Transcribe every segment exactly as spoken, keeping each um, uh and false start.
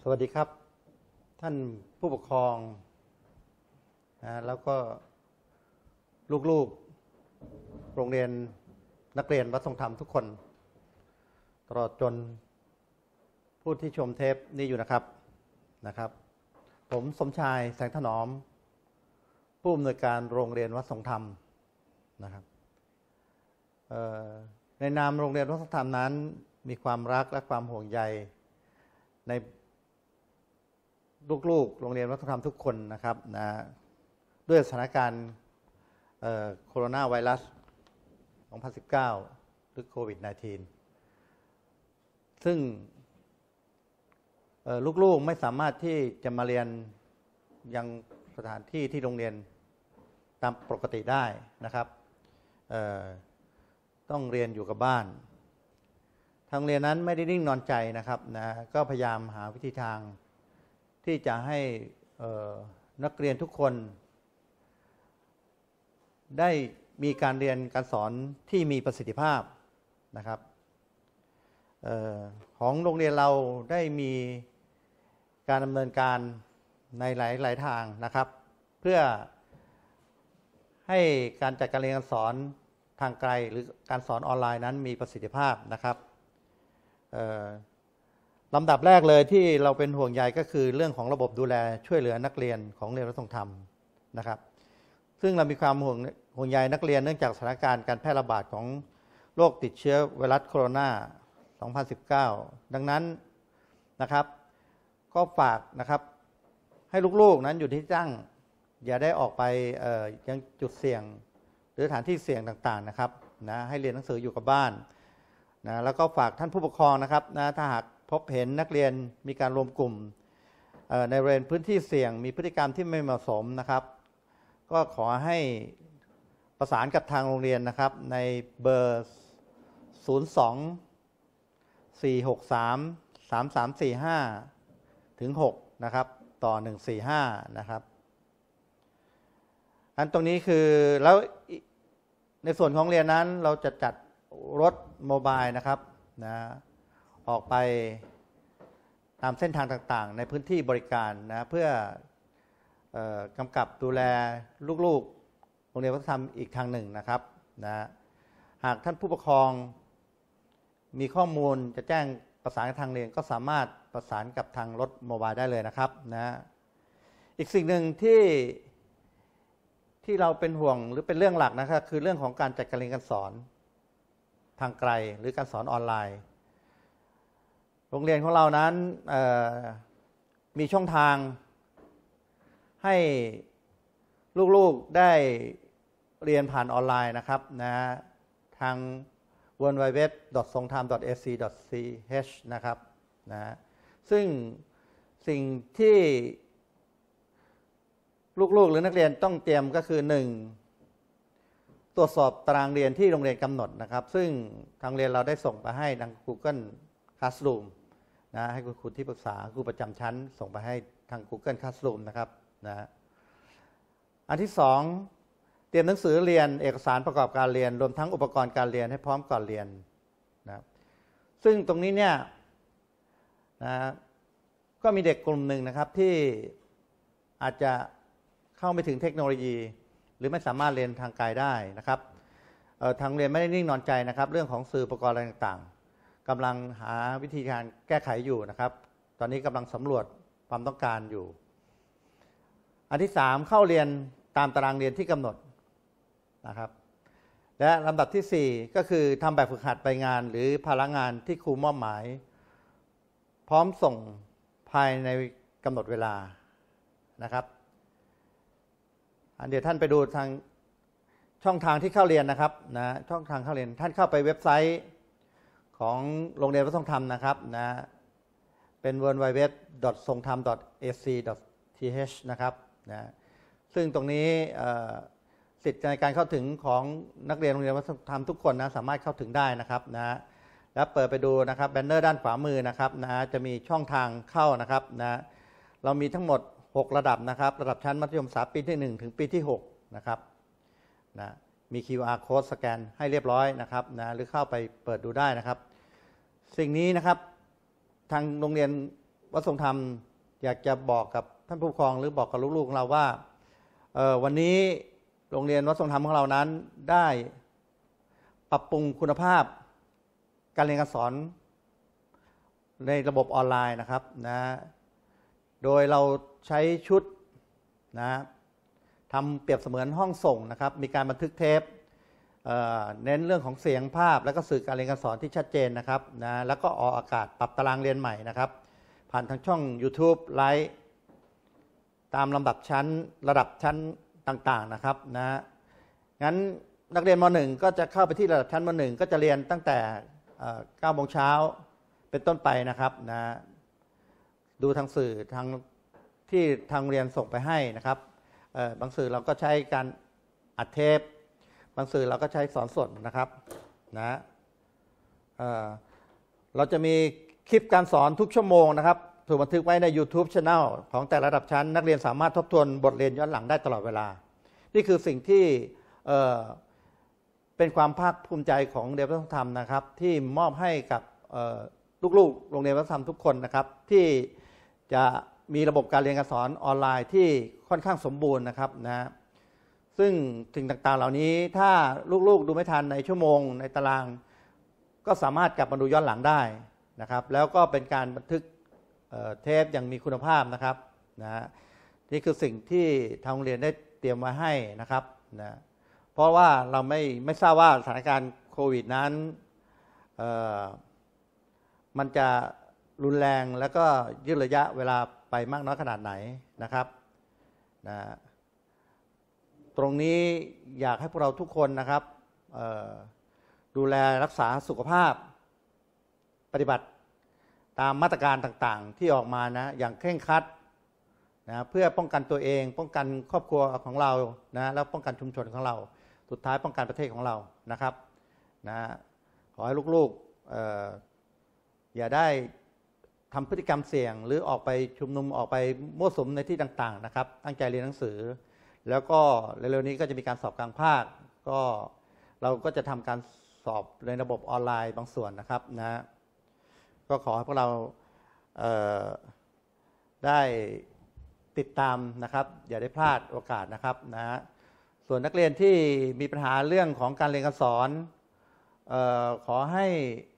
วัสดีครับท่านผู้ปกครองนะแล้วก็ลูกๆโรงเรียนนักเรียนวัดทรงธรรมทุกคนตลอดจนผู้ที่ชมเทปนี้อยู่นะครับนะครับผมสมชายแสงถนอมผู้อำนวยการโรงเรียนวัดทรงธรรมนะครับในนามโรงเรียนวัดทรงธรรมนั้นมีความรักและความห่วงใยในลูกๆโรงเรียนวัดทรงธรรมทุกคนนะครับนะด้วยสถานการณ์โคโรนาไวรัสสองพันสิบเก้าหรือโควิด สิบเก้า ซึ่งลูกๆไม่สามารถที่จะมาเรียนยังสถานที่ที่โรงเรียนตามปกติได้นะครับต้องเรียนอยู่กับบ้านทางเรียนนั้นไม่ได้นิ่งนอนใจนะครับนะก็พยายามหาวิธีทางที่จะให้นักเรียนทุกคนได้มีการเรียนการสอนที่มีประสิทธิภาพนะครับออของโรงเรียนเราได้มีการดำเนินการในหลายๆทางนะครับเพื่อให้การจัดการเรียนการสอนทางไกลหรือการสอนออนไลน์นั้นมีประสิทธิภาพนะครับลำดับแรกเลยที่เราเป็นห่วงใยก็คือเรื่องของระบบดูแลช่วยเหลือนักเรียนของโรงเรียนวัดทรงธรรมนะครับซึ่งเรามีความห่วงห่วงใยนักเรียนเนื่องจากสถานการณ์การแพร่ระบาดของโรคติดเชื้อไวรัสโคโรนาสองพันสิบเก้า ดังนั้นนะครับก็ฝากนะครับให้ลูกๆนั้นอยู่ที่ตั้งอย่าได้ออกไปยังจุดเสี่ยงหรือสถานที่เสี่ยงต่างๆนะครับนะให้เรียนหนังสืออยู่กับบ้านนะแล้วก็ฝากท่านผู้ปกครองนะครับนะถ้าหากพบเห็นนักเรียนมีการรวมกลุ่มในบริเวณพื้นที่เสี่ยงมีพฤติกรรมที่ไม่เหมาะสมนะครับก็ขอให้ประสานกับทางโรงเรียนนะครับในเบอร์ ศูนย์ สอง สี่ หก สาม สาม สาม สี่ ห้า ถึง หกนะครับต่อหนึ่งสี่ห้านะครับอันตรงนี้คือแล้วในส่วนของเรียนนั้นเราจะจัดรถโมบายนะครับนะออกไปตามเส้นทางต่างๆในพื้นที่บริการนะเพื่อเอ่อกำกับดูแลลูกๆโรงเรียนวัฒนธรรมอีกทางหนึ่งนะครับนะหากท่านผู้ปกครองมีข้อมูลจะแจ้งประสานกับทางเรียนก็สามารถประสานกับทางรถโมบายได้เลยนะครับนะอีกสิ่งหนึ่งที่ที่เราเป็นห่วงหรือเป็นเรื่องหลักนะครับคือเรื่องของการจัดการเรียนการสอนทางไกลหรือการสอนออนไลน์โรงเรียนของเรานั้นมีช่องทางให้ลูกๆได้เรียนผ่านออนไลน์นะครับนะทาง ดับเบิลยู ดับเบิลยู ดับเบิลยู ดอท ทรงธรรม ดอท เอ ซี ดอท ซี เอช นะครับนะซึ่งสิ่งที่ลูกๆหรือนักเรียนต้องเตรียมก็คือหนึ่งตรวจสอบตารางเรียนที่โรงเรียนกำหนดนะครับซึ่งทางเรียนเราได้ส่งไปให้ทาง Google Classroom นะให้คุณครูที่ปรึกษาครูประจำชั้นส่งไปให้ทาง Google Classroom นะครับนะอันที่สองเตรียมหนังสือเรียนเอกสารประกอบการเรียนรวมทั้งอุปกรณ์การเรียนให้พร้อมก่อนเรียนนะซึ่งตรงนี้เนี่ยนะก็มีเด็กกลุ่มหนึ่งนะครับที่อาจจะเข้าไม่ถึงเทคโนโลยีหรือไม่สามารถเรียนทางไกลได้นะครับทางเรียนไม่ได้นิ่งนอนใจนะครับเรื่องของสื่ออุปกรณ์อะไรต่างๆกำลังหาวิธีการแก้ไขอยู่นะครับตอนนี้กำลังสำรวจความต้องการอยู่อันที่สามเข้าเรียนตามตารางเรียนที่กำหนดนะครับและลำดับที่สี่ก็คือทำแบบฝึกหัดไปงานหรือภาระงานที่ครูมอบหมายพร้อมส่งภายในกำหนดเวลานะครับเดี๋ยวท่านไปดูทางช่องทางที่เข้าเรียนนะครับนะช่องทางเข้าเรียนท่านเข้าไปเว็บไซต์ของโรงเรียนวัดทรงธรรมนะครับนะเป็น ดับเบิลยู ดับเบิลยู ดับเบิลยู ดอท ทรงธรรม ดอท เอ ซี ดอท ที เอช นะครับนะซึ่งตรงนี้สิทธิในการเข้าถึงของนักเรียนโรงเรียนวัดทรงธรรมทุกคนนะสามารถเข้าถึงได้นะครับนะแล้วเปิดไปดูนะครับแบนเนอร์ด้านขวามือนะครับนะจะมีช่องทางเข้านะครับนะเรามีทั้งหมดหกระดับนะครับระดับชั้นมัธยมศึกษาปีที่หนึ่งถึงปีที่หกนะครับนะมี คิว อาร์ Code สแกนให้เรียบร้อยนะครับนะหรือเข้าไปเปิดดูได้นะครับสิ่งนี้นะครับทางโรงเรียนวัดทรงธรรมอยากจะบอกกับท่านผู้ปกครองหรือบอกกับลูกๆของเราว่าวันนี้โรงเรียนวัดทรงธรรมของเรานั้นได้ปรับปรุงคุณภาพการเรียนการสอนในระบบออนไลน์นะครับนะโดยเราใช้ชุดนะทำเปรียบเสมือนห้องส่งนะครับมีการบันทึกเทป เ, เน้นเรื่องของเสียงภาพและก็สื่อการเรียนการสอนที่ชัดเจนนะครับนะแล้วก็ออกอากาศปรับตารางเรียนใหม่นะครับผ่านทางช่อง YouTube ไลฟ์ตามลำดับชั้นระดับชั้นต่างๆนะครับนะงั้นนักเรียนม หนึ่ง ก็จะเข้าไปที่ระดับชั้นม หนึ่ง ก็จะเรียนตั้งแต่เก้าโมงเช้าเป็นต้นไปนะครับนะดูทางสื่อทางที่ทางเรียนส่งไปให้นะครับบางสื่อเราก็ใช้การอัดเทปบางสื่อเราก็ใช้สอนสดนะครับนะเ, เราจะมีคลิปการสอนทุกชั่วโมงนะครับถูกบันทึกไว้ใน YouTube Channel ของแต่ระดับชั้นนักเรียนสามารถทบทวนบทเรียนย้อนหลังได้ตลอดเวลานี่คือสิ่งที่เ, เป็นความภาคภูมิใจของโรงเรียนวัฒนธรรมนะครับที่มอบให้กับลูกๆโรงเรียนวัฒนธรรมทุกคนนะครับที่จะมีระบบการเรียนการสอนออนไลน์ที่ค่อนข้างสมบูรณ์นะครับนะซึ่งสิ่งต่างๆเหล่านี้ถ้าลูกๆดูไม่ทันในชั่วโมงในตารางก็สามารถกลับมาดูย้อนหลังได้นะครับแล้วก็เป็นการบันทึกเทปอย่างมีคุณภาพนะครับนะนี่คือสิ่งที่ทางโรงเรียนได้เตรียมไว้ให้นะครับนะเพราะว่าเราไม่ไม่ทราบว่าสถานการณ์โควิดนั้นมันจะรุนแรงแล้วก็ยืดระยะเวลาไปมากน้อยขนาดไหนนะครับนะตรงนี้อยากให้พวกเราทุกคนนะครับดูแลรักษาสุขภาพปฏิบัติตามมาตรการต่างๆที่ออกมานะอย่างเคร่งครัดนะเพื่อป้องกันตัวเองป้องกันครอบครัวของเรานะแล้วป้องกันชุมชนของเราสุดท้ายป้องกันประเทศของเรานะครับนะขอให้ลูกๆ เอ่อ อย่าได้ทำพฤติกรรมเสี่ยงหรือออกไปชุมนุมออกไปมั่วสุมในที่ต่างๆนะครับตั้งใจเรียนหนังสือแล้วก็เร็วๆนี้ก็จะมีการสอบกลางภาคก็เราก็จะทำการสอบในระบบออนไลน์บางส่วนนะครับนะก็ขอให้พวกเราเอ่อได้ติดตามนะครับอย่าได้พลาดโอกาสนะครับนะส่วนนักเรียนที่มีปัญหาเรื่องของการเรียนการสอนเอ่อขอให้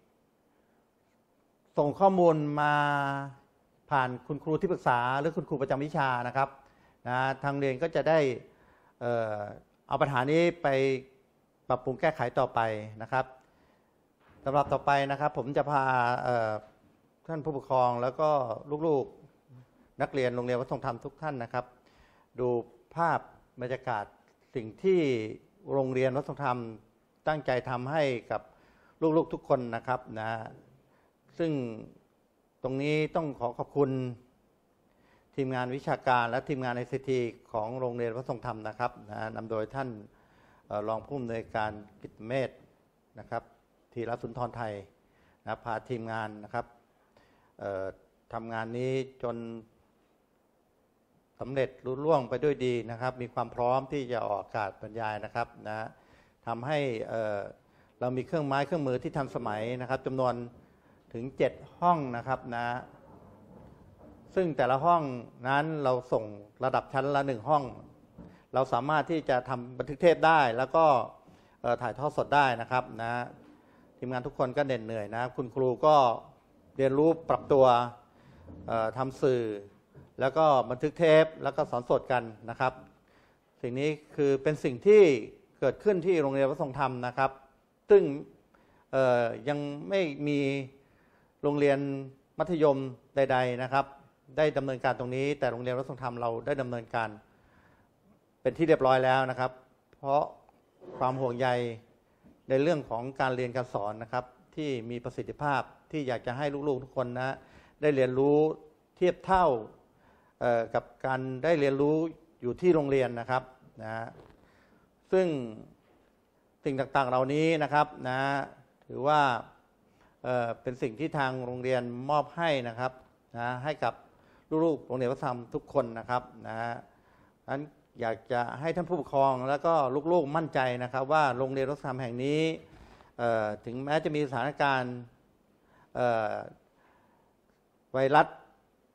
ส่งข้อมูลมาผ่านคุณครูที่ปรึกษาหรือคุณครูประจำวิชานะครับนะทางเรียนก็จะได้ เอ่อ เอาปัญหานี้ไปปรับปรุงแก้ไขต่อไปนะครับสำหรับต่อไปนะครับผมจะพาท่านผู้ปกครองแล้วก็ลูกๆนักเรียนโรงเรียนวัดทรงธรรมทุกท่านนะครับดูภาพบรรยากาศสิ่งที่โรงเรียนวัดทรงธรรมตั้งใจทำให้กับลูกๆทุกคนนะครับนะซึ่งตรงนี้ต้องขอขอบคุณทีมงานวิชาการและทีมงาน ไอ ซี ที ของโรงเรียนวัดทรงธรรมนะครับนะนำโดยท่านรองผู้อำนวยการกิตติเมธนะครับธีรสุนทรไทยนะพาทีมงานนะครับทำงานนี้จนสำเร็จรุ่ล่วงไปด้วยดีนะครับมีความพร้อมที่จะออกอากาศบรรยายนะครับนะทำให้เรามีเครื่องไม้เครื่องมือที่ทันสมัยนะครับจำนวนถึงเจ็ดห้องนะครับนะซึ่งแต่ละห้องนั้นเราส่งระดับชั้นละหนึ่งห้องเราสามารถที่จะทำบันทึกเทปได้แล้วก็ถ่ายทอดสดได้นะครับนะทีมงานทุกคนก็เหน็ดเหนื่อยนะคุณครูก็เรียนรู้ปรับตัวทำสื่อแล้วก็บันทึกเทปแล้วก็สอนสดกันนะครับสิ่งนี้คือเป็นสิ่งที่เกิดขึ้นที่โรงเรียนวัดทรงธรรมนะครับซึ่งยังไม่มีโรงเรียนมัธยมใดๆนะครับได้ดำเนินการตรงนี้แต่โรงเรียนวัดทรงธรรมเราได้ดำเนินการเป็นที่เรียบร้อยแล้วนะครับเพราะความห่วงใยในเรื่องของการเรียนการสอนนะครับที่มีประสิทธิภาพที่อยากจะให้ลูกๆทุกคนนะได้เรียนรู้เทียบเท่ากับการได้เรียนรู้อยู่ที่โรงเรียนนะครับนะซึ่งสิ่งต่างๆเหล่านี้นะครับนะถือว่าเอ่อเป็นสิ่งที่ทางโรงเรียนมอบให้นะครับนะให้กับลูกๆโรงเรียนวัฒนธรรมทุกคนนะครับนะนั้นอยากจะให้ท่านผู้ปกครองแล้วก็ลูกๆมั่นใจนะครับว่าโรงเรียนวัฒนธรรมแห่งนี้ถึงแม้จะมีสถานการณ์ไวรัส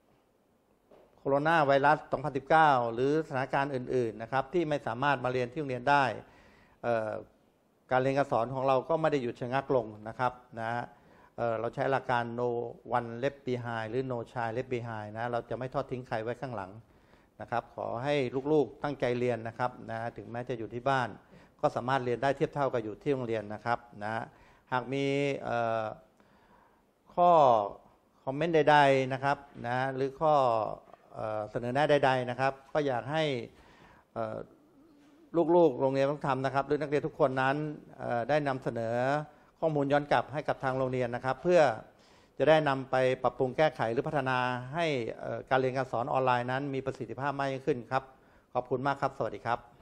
โคโรนาไวรัส สองพันสิบเก้า หรือสถานการณ์อื่นๆนะครับที่ไม่สามารถมาเรียนที่โรงเรียนได้การเรียนการสอนของเราก็ไม่ได้หยุดชะงักลงนะครับนะเเราใช้หลักการ no one left behind หรือ no child left behind นะเราจะไม่ทอดทิ้งใครไว้ข้างหลังนะครับขอให้ลูกๆตั้งใจเรียนนะครับนะถึงแม้จะอยู่ที่บ้านก็สามารถเรียนได้เทียบเท่ากับอยู่ที่โรงเรียนนะครับนะหากมีข้อคอมเมนต์ใดๆนะครับนะหรือข้อเสนอแนะใดๆนะครับก็อยากให้ลูกๆโรงเรียนต้องทำนะครับหรือนักเรียนทุกคนนั้นได้นำเสนอข้อมูลย้อนกลับให้กับทางโรงเรียนนะครับเพื่อจะได้นำไปปรับปรุงแก้ไขหรือพัฒนาให้การเรียนการสอนออนไลน์นั้นมีประสิทธิภาพมากยิ่งขึ้นครับขอบคุณมากครับสวัสดีครับ